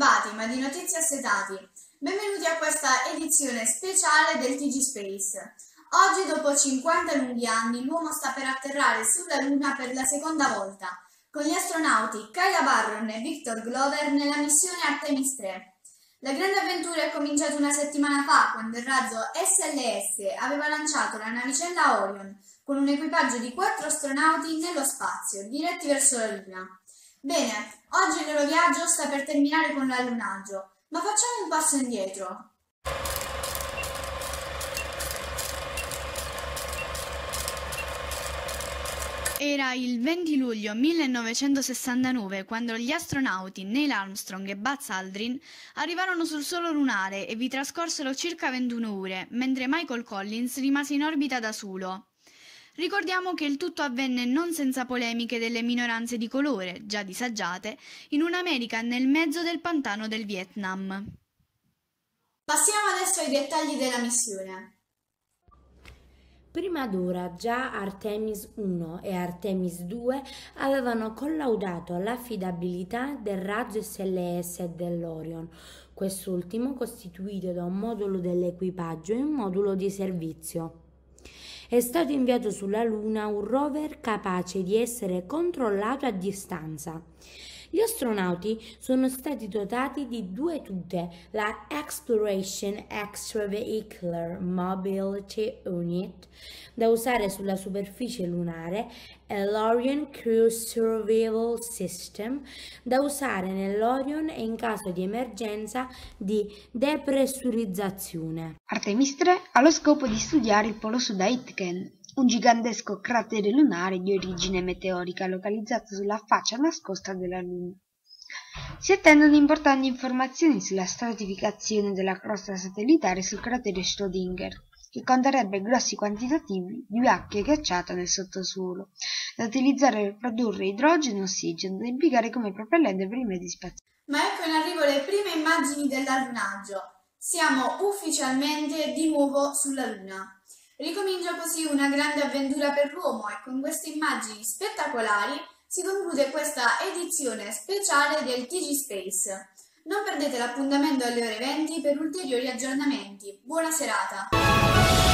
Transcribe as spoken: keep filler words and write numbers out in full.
disturbati ma di notizie assetati. Benvenuti a questa edizione speciale del T G Space. Oggi, dopo cinquanta lunghi anni, l'uomo sta per atterrare sulla Luna per la seconda volta, con gli astronauti Kaya Barron e Victor Glover nella missione Artemis tre. La grande avventura è cominciata una settimana fa, quando il razzo S L S aveva lanciato la navicella Orion, con un equipaggio di quattro astronauti nello spazio, diretti verso la Luna. Bene, oggi il loro viaggio sta per terminare con l'allunaggio, ma facciamo un passo indietro. Era il venti luglio millenovecentosessantanove quando gli astronauti Neil Armstrong e Buzz Aldrin arrivarono sul suolo lunare e vi trascorsero circa ventuno ore, mentre Michael Collins rimase in orbita da solo. Ricordiamo che il tutto avvenne non senza polemiche delle minoranze di colore, già disagiate, in un'America nel mezzo del pantano del Vietnam. Passiamo adesso ai dettagli della missione. Prima d'ora già Artemis uno e Artemis due avevano collaudato l'affidabilità del razzo S L S e dell'Orion, quest'ultimo costituito da un modulo dell'equipaggio e un modulo di servizio. È stato inviato sulla Luna un rover capace di essere controllato a distanza. Gli astronauti sono stati dotati di due tute, la Exploration Extravehicular Mobility Unit, da usare sulla superficie lunare, e l'Orion Crew Survival System, da usare nell'Orion e in caso di emergenza di depressurizzazione. Artemis tre ha lo scopo di studiare il polo sud Aitken, un gigantesco cratere lunare di origine meteorica localizzato sulla faccia nascosta della Luna. Si attendono importanti informazioni sulla stratificazione della crosta satellitare sul cratere Schrödinger, che conterrebbe grossi quantitativi di acqua ghiacciata nel sottosuolo, da utilizzare per produrre idrogeno e ossigeno, da impiegare come propellente per i mezzi spaziali. Ma ecco in arrivo le prime immagini dell'allunaggio. Siamo ufficialmente di nuovo sulla Luna. Ricomincia così una grande avventura per l'uomo e con queste immagini spettacolari si conclude questa edizione speciale del T G Space. Non perdete l'appuntamento alle ore venti per ulteriori aggiornamenti. Buona serata!